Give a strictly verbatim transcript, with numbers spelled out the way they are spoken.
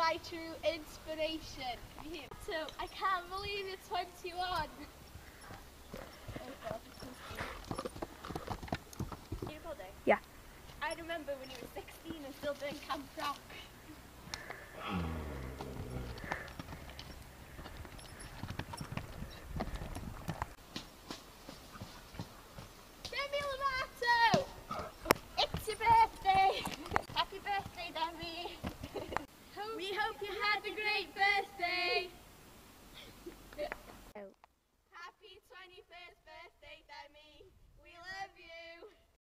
my true inspiration. So I can't believe it's twenty-one. Oh God, April Day. Yeah. I remember when you were sixteen and still doing Camp Rock.